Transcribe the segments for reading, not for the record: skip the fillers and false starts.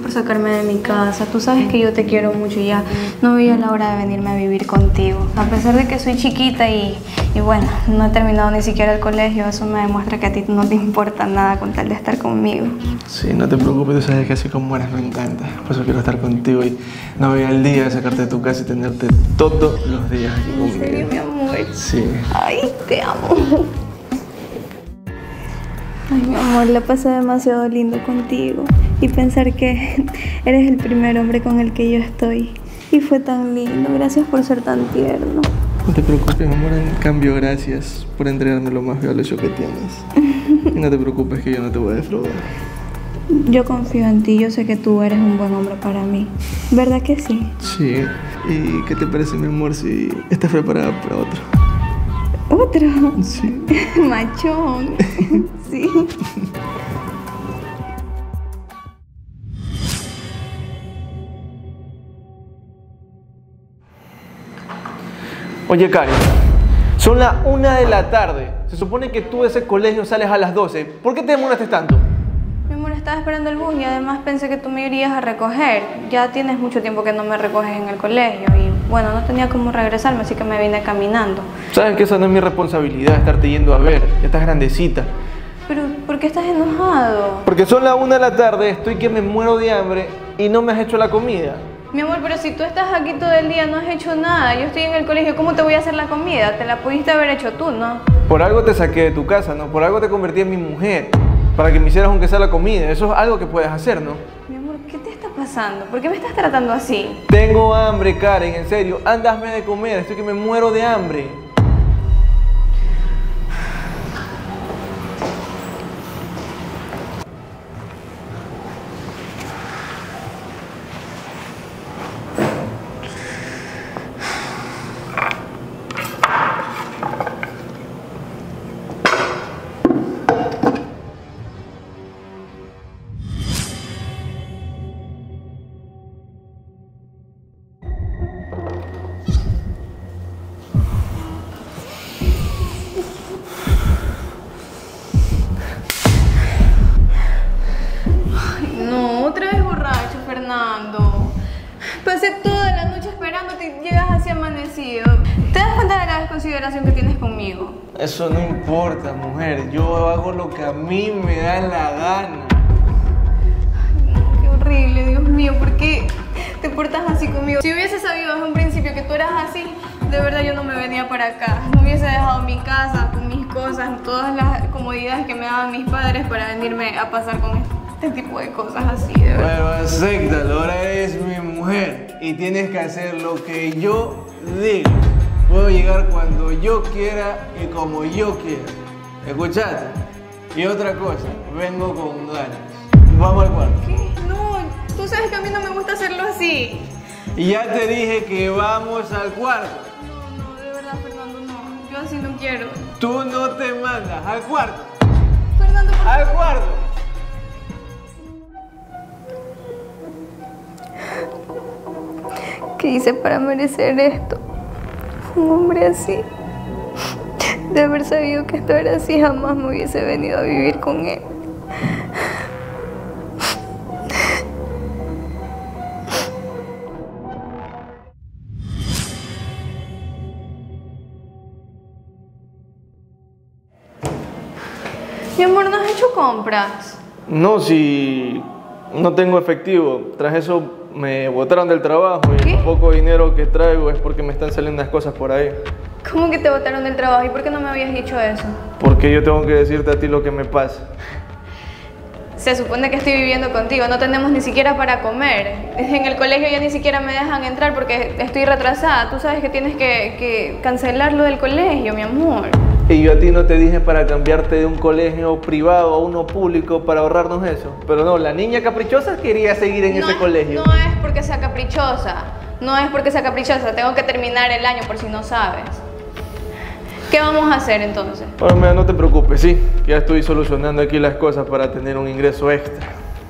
por sacarme de mi casa. Tú sabes que yo te quiero mucho y ya no veía la hora de venirme a vivir contigo. A pesar de que soy chiquita y bueno, no he terminado ni siquiera el colegio, eso me demuestra que a ti no te importa nada con tal de estar conmigo. Sí, no te preocupes, tú sabes que así como eres me encanta. Por eso quiero estar contigo y no veía el día de sacarte de tu casa y tenerte todos los días aquí conmigo. ¿En serio, mi amor? Sí. Ay, te amo. Ay, mi amor, la pasé demasiado lindo contigo. Y pensar que eres el primer hombre con el que yo estoy. Y fue tan lindo. Gracias por ser tan tierno. No te preocupes, amor. En cambio, gracias por entregarme lo más valioso que tienes. Y no te preocupes que yo no te voy a defraudar. Yo confío en ti. Yo sé que tú eres un buen hombre para mí. ¿Verdad que sí? Sí. ¿Y qué te parece, mi amor, si estás preparada para otro? ¿Otro? Sí. Machón. Sí. Oye, Karen, son las 1 de la tarde. Se supone que tú de ese colegio sales a las 12. ¿Por qué te demoraste tanto? Mi amor, estaba esperando el bus y además pensé que tú me irías a recoger. Ya tienes mucho tiempo que no me recoges en el colegio y bueno, no tenía cómo regresarme, así que me vine caminando. Sabes que esa no es mi responsabilidad, estarte yendo a ver. Ya estás grandecita. Pero, ¿por qué estás enojado? Porque son las 1 de la tarde, estoy que me muero de hambre y no me has hecho la comida. Mi amor, pero si tú estás aquí todo el día, no has hecho nada. Yo estoy en el colegio, ¿cómo te voy a hacer la comida? Te la pudiste haber hecho tú, ¿no? Por algo te saqué de tu casa, ¿no? Por algo te convertí en mi mujer. Para que me hicieras aunque sea la comida. Eso es algo que puedes hacer, ¿no? Mi amor, ¿qué te está pasando? ¿Por qué me estás tratando así? Tengo hambre, Karen, en serio. Ándame de comer, estoy que me muero de hambre. No, otra vez borracho, Fernando. Pasé toda la noche esperándote y llegas así amanecido. ¿Te das cuenta de la desconsideración que tienes conmigo? Eso no importa, mujer. Yo hago lo que a mí me da la gana. Ay, no, qué horrible, Dios mío. ¿Por qué te portas así conmigo? Si hubiese sabido desde un principio que tú eras así, de verdad yo no me venía para acá. No hubiese dejado mi casa con mis cosas, todas las comodidades que me daban mis padres para venirme a pasar con este tipo de cosas así, de verdad. Bueno, acéptalo, ahora eres mi mujer y tienes que hacer lo que yo diga. Puedo llegar cuando yo quiera y como yo quiera. ¿Escuchaste? Y otra cosa, vengo con ganas. Vamos al cuarto. ¿Qué? No, tú sabes que a mí no me gusta hacerlo así. Y ya te dije que vamos al cuarto. No, de verdad, Fernando, no. Yo así no quiero. Tú no te mandas, al cuarto. Fernando, ¿por qué? Al cuarto. ¿Qué hice para merecer esto? Un hombre así. De haber sabido que esto era así, jamás me hubiese venido a vivir con él. Mi amor, ¿no has hecho compras? No, si no tengo efectivo. Tras eso me botaron del trabajo y ¿Qué? el poco dinero que traigo es porque me están saliendo unas cosas por ahí. ¿Cómo que te botaron del trabajo? ¿Y por qué no me habías dicho eso? Porque yo tengo que decirte a ti lo que me pasa. Se supone que estoy viviendo contigo, no tenemos ni siquiera para comer. En el colegio ya ni siquiera me dejan entrar porque estoy retrasada. Tú sabes que tienes que cancelar lo del colegio, mi amor. Y yo a ti no te dije para cambiarte de un colegio privado a uno público para ahorrarnos eso. Pero no, la niña caprichosa quería seguir en ese colegio. No es porque sea caprichosa. No es porque sea caprichosa. Tengo que terminar el año por si no sabes. ¿Qué vamos a hacer entonces? Bueno, mira, no te preocupes, sí. Ya estoy solucionando aquí las cosas para tener un ingreso extra.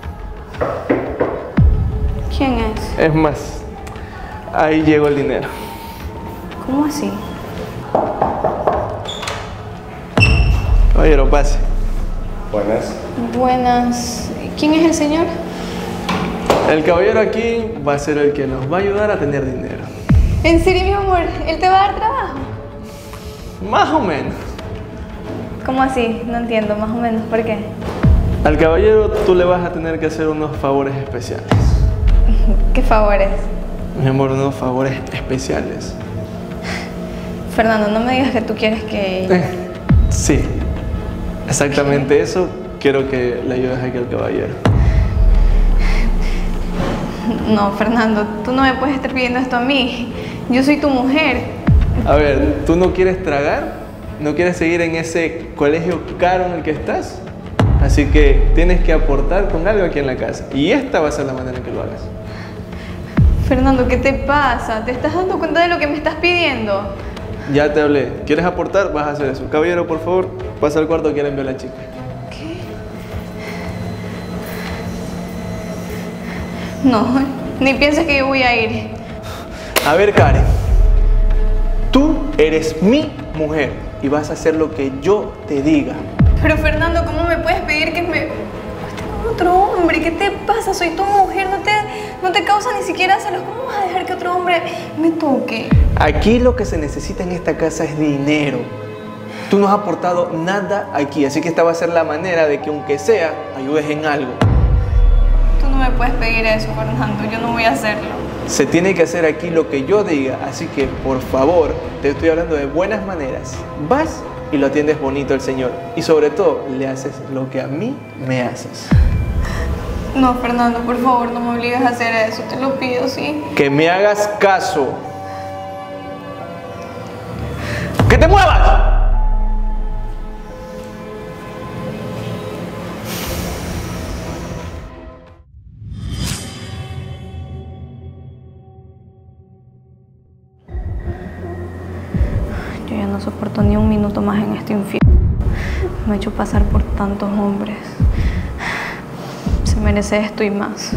¿Quién es? Es más, ahí llegó el dinero. ¿Cómo así? Caballero, pase. Buenas. Buenas. ¿Quién es el señor? El caballero aquí va a ser el que nos va a ayudar a tener dinero. ¿En serio, mi amor? ¿Él te va a dar trabajo? Más o menos. ¿Cómo así? No entiendo, más o menos. ¿Por qué? Al caballero tú le vas a tener que hacer unos favores especiales. ¿Qué favores? Mi amor, unos favores especiales. Fernando, no me digas que tú quieres que... Sí, exactamente eso. Quiero que le ayudes aquí al caballero. No, Fernando, tú no me puedes estar pidiendo esto a mí. Yo soy tu mujer. A ver, ¿tú no quieres tragar? ¿No quieres seguir en ese colegio caro en el que estás? Así que tienes que aportar con algo aquí en la casa. Y esta va a ser la manera en que lo hagas. Fernando, ¿qué te pasa? ¿Te estás dando cuenta de lo que me estás pidiendo? Ya te hablé. ¿Quieres aportar? Vas a hacer eso. Caballero, por favor, pasa al cuarto que le envió a la chica. ¿Qué? No, ni pienses que yo voy a ir. A ver, Karen. Tú eres mi mujer y vas a hacer lo que yo te diga. Pero Fernando, ¿cómo me puedes pedir que me... esté con otro hombre? ¿Qué te pasa? Soy tu mujer, no te causa ni siquiera celos. ¿Cómo vas a dejar que otro hombre me toque? Aquí lo que se necesita en esta casa es dinero. Tú no has aportado nada aquí, así que esta va a ser la manera de que aunque sea, ayudes en algo. Tú no me puedes pedir eso, Fernando, yo no voy a hacerlo. Se tiene que hacer aquí lo que yo diga, así que por favor, te estoy hablando de buenas maneras. Vas y lo atiendes bonito al Señor. Y sobre todo, le haces lo que a mí me haces. No, Fernando, por favor, no me obligues a hacer eso, te lo pido, ¿sí? Que me hagas caso. ¡Que te muevas! Yo ya no soporto ni un minuto más en este infierno. Me he hecho pasar por tantos hombres. Se merece esto y más.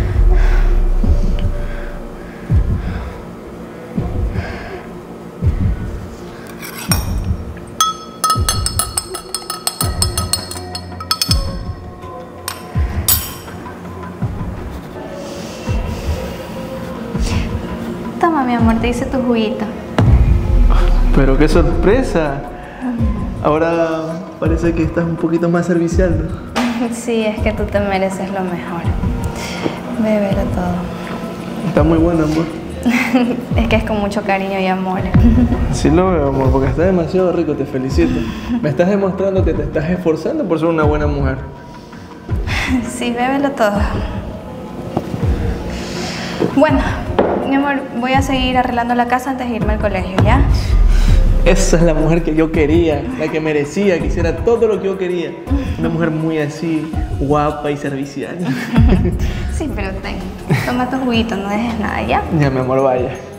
Toma, mi amor, te hice tu juguito. Pero qué sorpresa. Ahora parece que estás un poquito más servicial, ¿no? Sí, es que tú te mereces lo mejor. Bébelo todo. Está muy bueno, amor. Es que es con mucho cariño y amor. Sí lo veo, amor, porque está demasiado rico, te felicito. Me estás demostrando que te estás esforzando por ser una buena mujer. Sí, bébelo todo. Bueno, mi amor, voy a seguir arreglando la casa antes de irme al colegio, ¿ya? Esa es la mujer que yo quería, la que merecía, que hiciera todo lo que yo quería. Una mujer muy así, guapa y servicial. Sí, pero toma tu juguito, no dejes nada, ¿ya? Ya, mi amor, vaya.